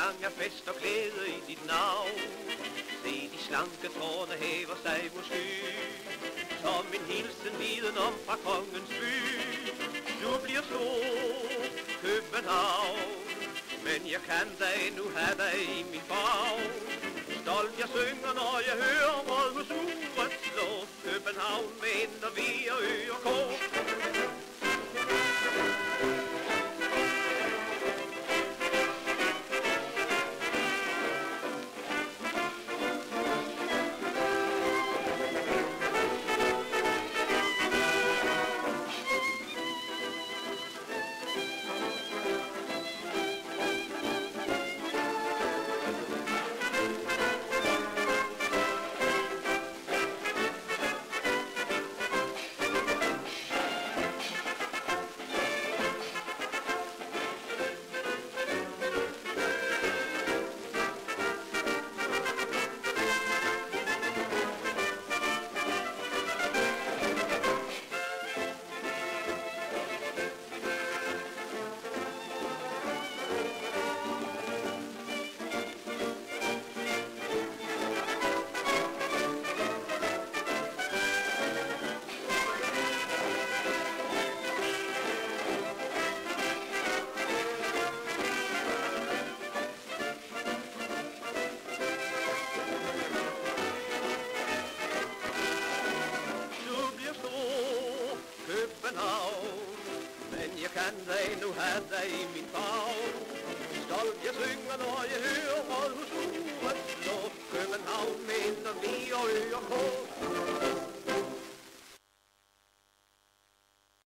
sang af fest og glæde i dit navn. Se de slanke tårne hæver sig mod sky, som en hilsen viden om fra kongens by. Du bliver stor, København, men jeg kan da endnu have dig i min favn. Stolt jeg synger, når jeg hører rådhusuret slå, København med ender, vi og ø og kår. Men jeg kan da endnu have dig i min favn. Stolt jeg synger, når jeg hører rådhusuret slå, København med ender, vi og ø og kår.